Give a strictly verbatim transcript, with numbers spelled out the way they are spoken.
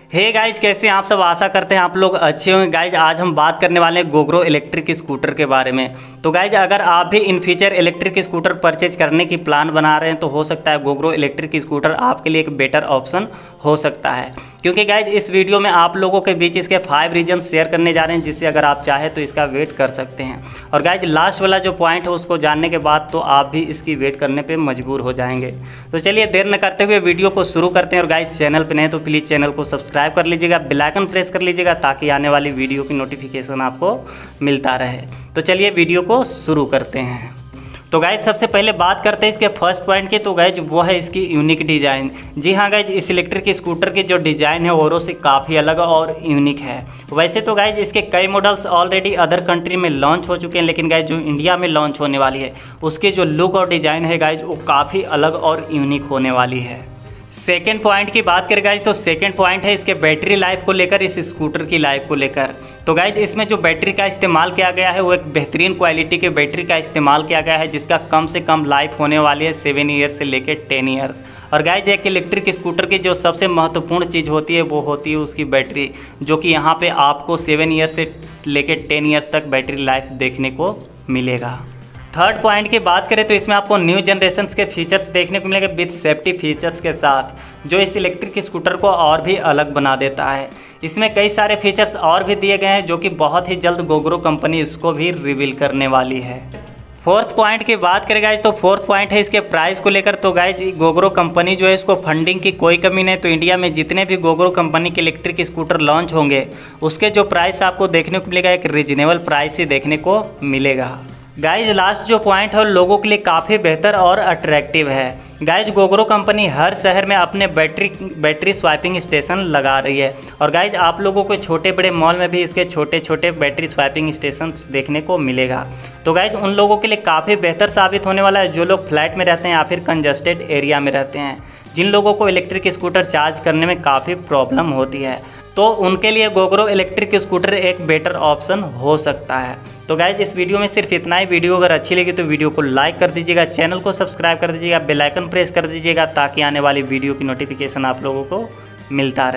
Hey guys, कैसे हैं आप सब। आशा करते हैं आप लोग अच्छे होंगे। गाइज आज हम बात करने वाले हैं गोग्रो इलेक्ट्रिक स्कूटर के बारे में। तो गाइज अगर आप भी in future electric scooter purchase करने की प्लान बना रहे हैं तो हो सकता है गोग्रो इलेक्ट्रिक स्कूटर आपके लिए एक बेटर ऑप्शन हो सकता है, क्योंकि गाइज इस वीडियो में आप लोगों के बीच इसके फाइव रीजन शेयर करने जा रहे हैं, जिससे अगर आप चाहें तो इसका वेट कर सकते हैं। और गाइज लास्ट वाला जो पॉइंट है उसको जानने के बाद तो आप भी इसकी वेट करने पे मजबूर हो जाएंगे। तो चलिए देर न करते हुए वीडियो को शुरू करते हैं। और गाइज चैनल पे नहीं तो प्लीज़ चैनल को सब्सक्राइब कर लीजिएगा, बेल आइकन प्रेस कर लीजिएगा ताकि आने वाली वीडियो की नोटिफिकेशन आपको मिलता रहे। तो चलिए वीडियो को शुरू करते हैं। तो गाइज सबसे पहले बात करते हैं इसके फर्स्ट पॉइंट की। तो गाइज वो है इसकी यूनिक डिज़ाइन। जी हाँ गाइज, इस इलेक्ट्रिक स्कूटर की जो डिज़ाइन है औरों से काफ़ी अलग और यूनिक है। वैसे तो गाइज इसके कई मॉडल्स ऑलरेडी अदर कंट्री में लॉन्च हो चुके हैं, लेकिन गाइज जो इंडिया में लॉन्च होने वाली है उसकी जो लुक और डिज़ाइन है गाइज वो काफ़ी अलग और यूनिक होने वाली है। सेकेंड पॉइंट की बात करें गाइज, तो सेकेंड पॉइंट है इसके बैटरी लाइफ को लेकर, इस स्कूटर की लाइफ को लेकर। तो गाइज इसमें जो बैटरी का इस्तेमाल किया गया है वो एक बेहतरीन क्वालिटी के बैटरी का इस्तेमाल किया गया है, जिसका कम से कम लाइफ होने वाली है सेवन ईयर्स से लेकर टेन ईयर्स। और गाइज एक इलेक्ट्रिक स्कूटर की जो सबसे महत्वपूर्ण चीज़ होती है वो होती है उसकी बैटरी, जो कि यहाँ पे आपको सेवन ईयर्स से लेकर टेन ईयर्स तक बैटरी लाइफ देखने को मिलेगा। थर्ड पॉइंट की बात करें तो इसमें आपको न्यू जनरेशन के फीचर्स देखने को मिलेंगे विद सेफ्टी फीचर्स के साथ, जो इस इलेक्ट्रिक स्कूटर को और भी अलग बना देता है। इसमें कई सारे फीचर्स और भी दिए गए हैं जो कि बहुत ही जल्द गोग्रो कंपनी इसको भी रिवील करने वाली है। फोर्थ पॉइंट की बात करें गाइज, तो फोर्थ पॉइंट है इसके प्राइस को लेकर। तो गाइज गोग्रो कंपनी जो है इसको फंडिंग की कोई कमी नहीं। तो इंडिया में जितने भी गोग्रो कंपनी के इलेक्ट्रिक स्कूटर लॉन्च होंगे उसके जो प्राइस आपको देखने को मिलेगा एक रीजनेबल प्राइस ही देखने को मिलेगा। गाइज लास्ट जो पॉइंट है लोगों के लिए काफ़ी बेहतर और अट्रैक्टिव है। गाइज गोग्रो कंपनी हर शहर में अपने बैटरी बैटरी स्वाइपिंग स्टेशन लगा रही है। और गाइज आप लोगों को छोटे बड़े मॉल में भी इसके छोटे छोटे बैटरी स्वाइपिंग स्टेशन देखने को मिलेगा। तो गाइज उन लोगों के लिए काफ़ी बेहतर साबित होने वाला है जो लोग फ्लैट में रहते हैं या फिर कंजस्टेड एरिया में रहते हैं, जिन लोगों को इलेक्ट्रिक स्कूटर चार्ज करने में काफ़ी प्रॉब्लम होती है। तो उनके लिए गोग्रो इलेक्ट्रिक स्कूटर एक बेटर ऑप्शन हो सकता है। तो गाइज इस वीडियो में सिर्फ इतना ही। वीडियो अगर अच्छी लगी तो वीडियो को लाइक कर दीजिएगा, चैनल को सब्सक्राइब कर दीजिएगा, बेल आइकन प्रेस कर दीजिएगा ताकि आने वाली वीडियो की नोटिफिकेशन आप लोगों को मिलता रहे।